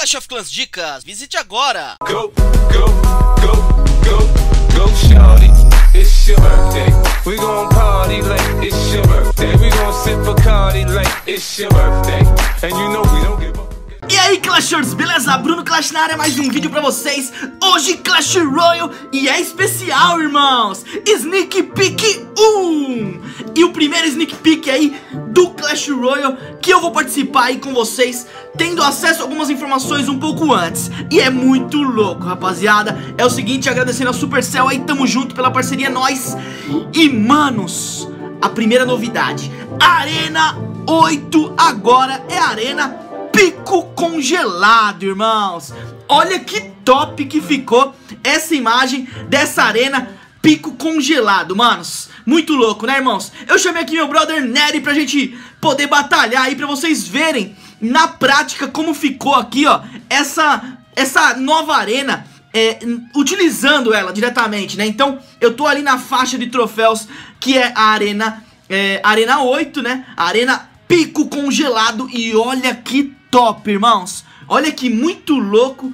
Clash of Clans Dicas, visite agora! Go, go, go, go, go, shawty, it's your birthday. We gon' party like it's your birthday. We gon' sip Bacardi like it's your birthday. And you know we don't give up. E aí, Clashers, beleza? Bruno Clash na área, mais um vídeo pra vocês. Hoje Clash Royale e é especial, irmãos. Sneak Peek 1. E o primeiro Sneak Peek aí do Clash Royale que eu vou participar aí com vocês, tendo acesso a algumas informações um pouco antes. E é muito louco, rapaziada. É o seguinte, agradecendo a Supercell aí, tamo junto pela parceria, nós. E, manos, a primeira novidade, Arena 8 agora é Arena Pico congelado, irmãos. Olha que top que ficou essa imagem dessa arena pico congelado, manos. Muito louco, né, irmãos? Eu chamei aqui meu brother Nery pra gente poder batalhar aí, pra vocês verem na prática como ficou aqui, ó, essa nova arena, utilizando ela diretamente, né? Então, eu tô ali na faixa de troféus, que é a Arena 8, né? A Arena Pico congelado. E olha que top, irmãos. Olha que muito louco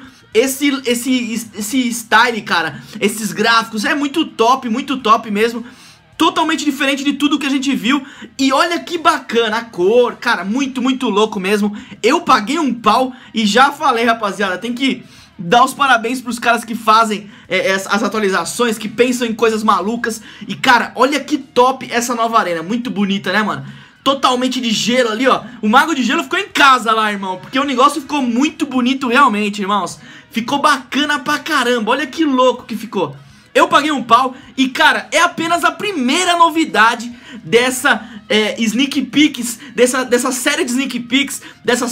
esse style, cara. Esses gráficos, é muito top mesmo. Totalmente diferente de tudo que a gente viu. E olha que bacana a cor, cara, muito louco mesmo. Eu paguei um pau e já falei, rapaziada, tem que dar os parabéns pros caras que fazem as atualizações, que pensam em coisas malucas. E, cara, olha que top essa nova arena. Muito bonita, né, mano? Totalmente de gelo ali, ó. O mago de gelo ficou em casa lá, irmão, porque o negócio ficou muito bonito realmente, irmãos. Ficou bacana pra caramba. Olha que louco que ficou. Eu paguei um pau e, cara, é apenas a primeira novidade dessa Sneak Peeks, dessa série de Sneak Peeks,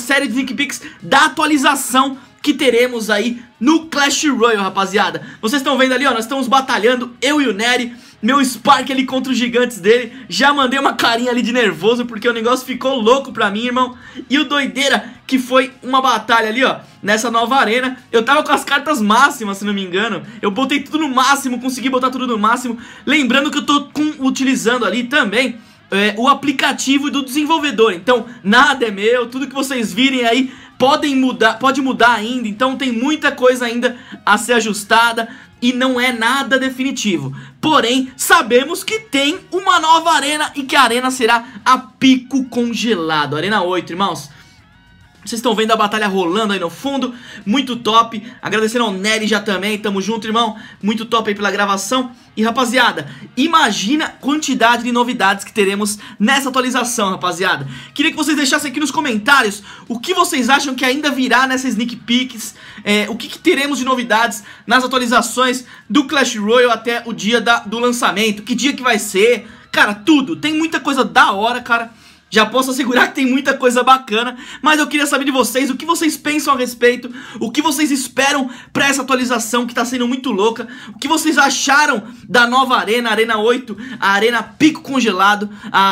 da atualização que teremos aí no Clash Royale, rapaziada. Vocês estão vendo ali, ó, nós estamos batalhando, eu e o Nery, meu Spark ali contra os gigantes dele. Já mandei uma carinha ali de nervoso, porque o negócio ficou louco pra mim, irmão. E o doideira que foi uma batalha ali, ó, nessa nova arena. Eu tava com as cartas máximas, se não me engano. Eu botei tudo no máximo, consegui botar tudo no máximo. Lembrando que eu tô utilizando ali também o aplicativo do desenvolvedor. Então, nada é meu, tudo que vocês virem aí pode mudar ainda. Então tem muita coisa ainda a ser ajustada e não é nada definitivo. Porém, sabemos que tem uma nova arena e que a arena será a pico congelado. Arena 8, irmãos. Vocês estão vendo a batalha rolando aí no fundo. Muito top. Agradecendo ao Nery já também. Tamo junto, irmão. Muito top aí pela gravação. E, rapaziada, imagina a quantidade de novidades que teremos nessa atualização, rapaziada. Queria que vocês deixassem aqui nos comentários o que vocês acham que ainda virá nessa Sneak Peeks. O que teremos de novidades nas atualizações do Clash Royale até o dia do lançamento. Que dia que vai ser. Cara, tudo. Tem muita coisa da hora, cara. Já posso assegurar que tem muita coisa bacana, mas eu queria saber de vocês o que vocês pensam a respeito, o que vocês esperam pra essa atualização que tá sendo muito louca, o que vocês acharam da nova arena, Arena 8, a Arena Pico Congelado,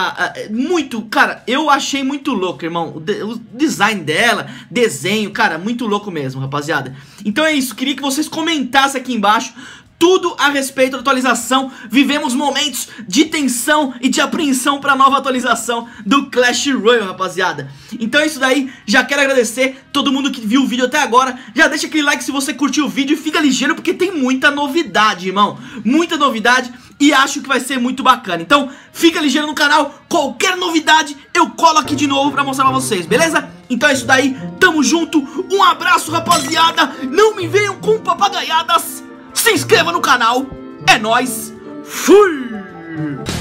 cara, eu achei muito louco, irmão, o design dela, desenho, cara, muito louco mesmo, rapaziada. Então é isso, queria que vocês comentassem aqui embaixo tudo a respeito da atualização. Vivemos momentos de tensão e de apreensão para a nova atualização do Clash Royale, rapaziada. Então é isso daí, já quero agradecer todo mundo que viu o vídeo até agora. Já deixa aquele like se você curtiu o vídeo e fica ligeiro porque tem muita novidade, irmão. Muita novidade e acho que vai ser muito bacana. Então fica ligeiro no canal, qualquer novidade eu colo aqui de novo pra mostrar pra vocês, beleza? Então é isso daí, tamo junto, um abraço, rapaziada. Não me venham com papagaiadas. Se inscreva no canal, é nóis, fui!